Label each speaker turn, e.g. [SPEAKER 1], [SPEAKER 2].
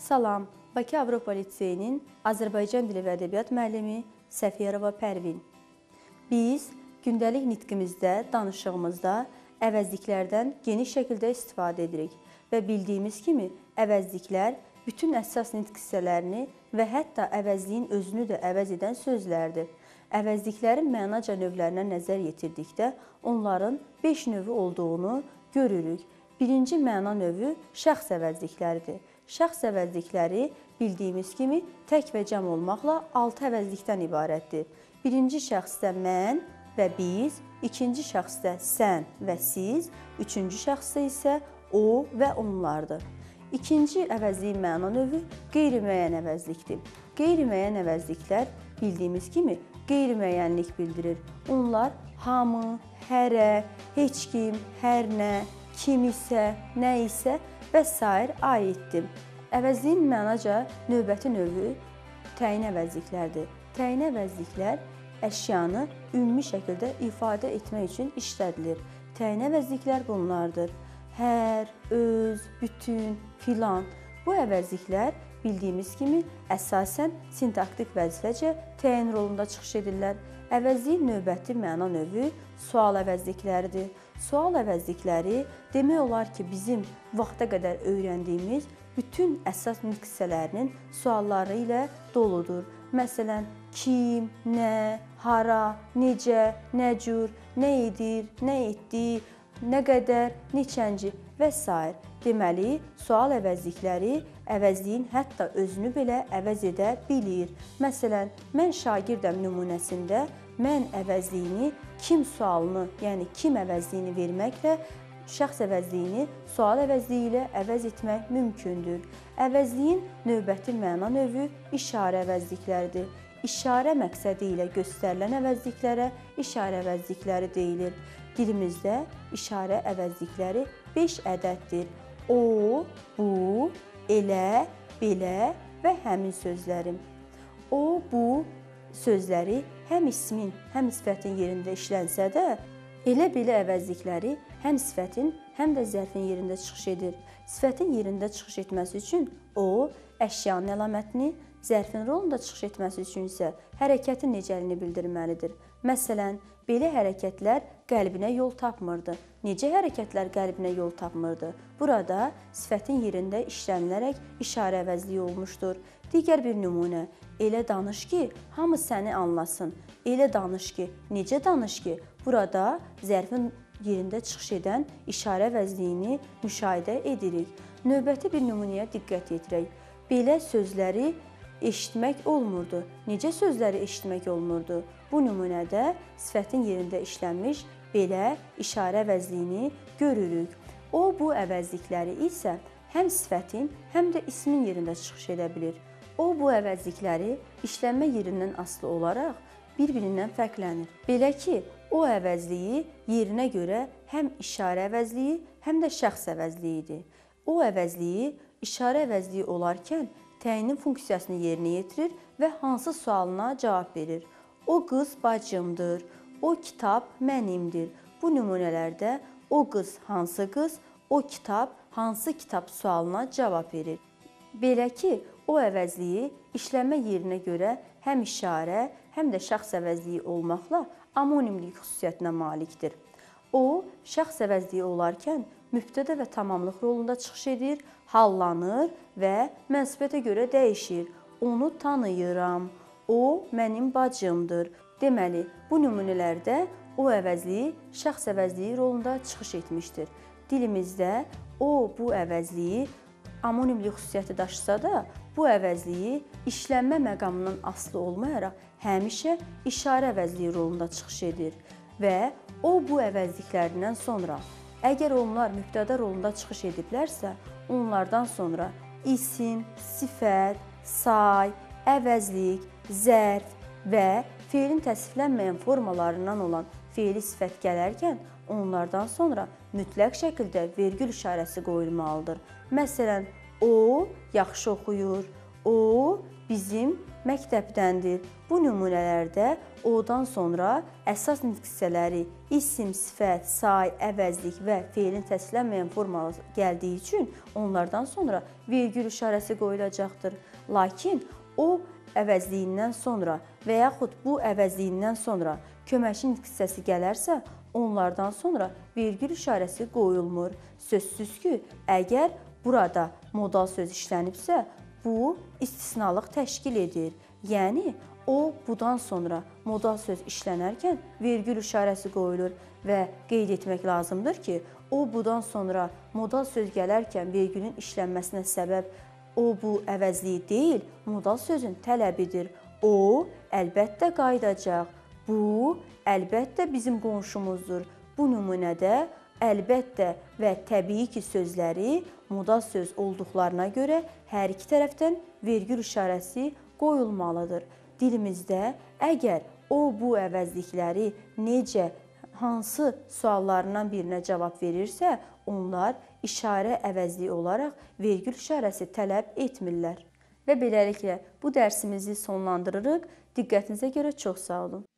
[SPEAKER 1] Salam, Bakı Avropa Liseyinin Azərbaycan dili və ədəbiyyat müəllimi Səfiyarova Pərvin. Biz gündəlik nitqimizdə, danışığımızda əvəzliklərdən geniş şəkildə istifadə edirik və bildiyimiz kimi əvəzliklər bütün əsas nitq hissələrini və hətta əvəzliyin özünü də əvəz edən sözlərdir. Əvəzliklərin mənaca növlərinə nəzər yetirdikdə onların 5 növü olduğunu görürük. Birinci məna növü şəxs əvəzlikləridir. Şəxs əvəzlikləri bildiyimiz kimi tək və cəm olmaqla 6 əvəzlikdən ibarətdir. Birinci şəxsdə mən və biz, ikinci şəxsdə sən və siz, üçüncü şəxsdə isə o və onlardır. İkinci əvəzliyin məna növü qeyri-müəyyən əvəzlikdir. Qeyri-müəyyən əvəzliklər bildiyimiz kimi qeyri-müəyyənlik bildirir. Onlar hamı, hərə, heç kim, hər nə, kim isə, nə isə və s. aiddir. Əvəzliyin mənaca növbəti növü təyin əvəzliklərdir. Təyin əvəzliklər əşyanı ümumi şəkildə ifadə etmək üçün işlədilir. Təyin əvəzliklər bunlardır: hər, öz, bütün, filan. Bu əvəzliklər bildiyimiz kimi əsasən sintaktik vəzifəcə təyin rolunda çıxış edirlər. Əvəzliyin növbəti məna növü sual əvəzlikləridir. Sual əvəzlikləri demək olar ki, bizim vaxta qədər öyrəndiyimiz bütün əsas nitq hissələrinin sualları ilə doludur. Məsələn, kim, nə, hara, necə, nə cür, nə edir, nə etdi, nə qədər, neçənci və s. Deməli, sual əvəzlikləri əvəzliyin hətta özünü belə əvəz edə bilir. Məsələn, mən şagirdəm nümunəsində mən əvəzliyini kim sualını, yəni kim əvəzliyini verməklə şəxs əvəzliyini sual əvəzliyi ilə əvəz etmək mümkündür. Əvəzliyin növbəti məna növü işarə əvəzlikləridir. İşarə məqsədi ilə göstərilən əvəzliklərə işarə əvəzlikləri deyilir. Dilimizdə işarə əvəzlikləri 5 ədəddir. O, bu, elə, belə və həmin sözləri. O, bu sözləri həm ismin, həm sifətin yerində işlənsə də, elə-belə əvəzlikləri həm sifətin, həm də zərfin yerində çıxış edir. Sifətin yerində çıxış etməsi üçün o, əşyanın əlamətini, zərfin rolunda çıxış etməsi üçün isə hərəkətin necəliyini bildirməlidir. Məsələn, belə hərəkətlər qəlbinə yol tapmırdı. Necə hərəkətlər qəlbinə yol tapmırdı? Burada sifətin yerində işlənilərək işarə əvəzliyi olmuşdur. Digər bir nümunə: elə danış ki, hamı səni anlasın. Elə danış ki, necə danış ki? Burada zərfin yerində çıxış edən işarə əvəzliyini müşahidə edirik. Növbəti bir nümunəyə diqqət yetirək. Belə sözləri eşitmək olmurdu. Necə sözləri eşitmək olmurdu? Bu nümunədə sifətin yerində işlənmiş belə işarə əvəzliyini görürük. O, bu əvəzlikləri isə həm sifətin, həm də ismin yerində çıxış edə bilir. O, bu əvəzlikləri işlənmə yerindən asılı olaraq bir-birindən fərqlənir. Belə ki, o əvəzliyi yerinə görə həm işarə əvəzliyi, həm də şəxs əvəzliyidir. O əvəzliyi işarə əvəzliyi olarkən təyinin funksiyasını yerinə yetirir və hansı sualına cavab verir. O qız bacımdır, o kitab mənimdir. Bu nümunələrdə o qız hansı qız, o kitab hansı kitab sualına cavab verir. Belə ki, o əvəzliyi işlənmə yerinə görə həm işarə, həm də şəxs əvəzliyi olmaqla amonimlik xüsusiyyətinə malikdir. O, şəxs əvəzliyi olarkən mübtədə və tamamlıq rolunda çıxış edir, hallanır və mənsubiyyətə görə dəyişir. Onu tanıyıram, o mənim bacımdır. Deməli, bu nümunələrdə o əvəzliyi şəxs əvəzliyi rolunda çıxış etmişdir. Dilimizdə o, bu əvəzliyi amonimlik xüsusiyyəti daşısa da, bu əvəzliyi işlənmə məqamından asılı olmayaraq həmişə işarə əvəzliyi rolunda çıxış edir və o, bu əvəzliklərindən sonra əgər onlar mübtəda rolunda çıxış ediblərsə, onlardan sonra isim, sifət, say, əvəzlik, zərf və feilin təsviflənməyən formalarından olan feili sifət gələrkən, onlardan sonra mütləq şəkildə vergül işarəsi qoyulmalıdır. Məsələn, o yaxşı oxuyur, o bizim məktəbdəndir. Bu nümunələrdə o-dan sonra əsas nitq hissələri isim, sifət, say, əvəzlik və feilin təsdiqlənməyən formalı gəldiyi üçün onlardan sonra vergül işarəsi qoyulacaqdır. Lakin o əvəzliyindən sonra və yaxud bu əvəzliyindən sonra köməkçi nitq hissəsi gələrsə, onlardan sonra vergül işarəsi qoyulmur. Sözsüz ki, əgər burada modal söz işlənibsə, bu istisnalıq təşkil edir. Yəni, o, budan sonra modal söz işlənərkən vergül işarəsi qoyulur və qeyd etmək lazımdır ki, o, budan sonra modal söz gələrkən vergülün işlənməsinə səbəb o, bu əvəzliyi deyil, modal sözün tələbidir. O, əlbəttə qayıdacaq. Bu, əlbəttə bizim qonşumuzdur. Bu nümunədə əlbəttə və təbii ki sözləri modal söz olduqlarına görə hər iki tərəfdən vergül işarəsi qoyulmalıdır. Dilimizdə əgər o, bu əvəzlikləri necə, hansı suallarından birinə cavab verirsə, onlar işarə əvəzliyi olaraq vergül işarəsi tələb etmirlər. Və beləliklə bu dərsimizi sonlandırırıq. Diqqətinizə görə çox sağ olun.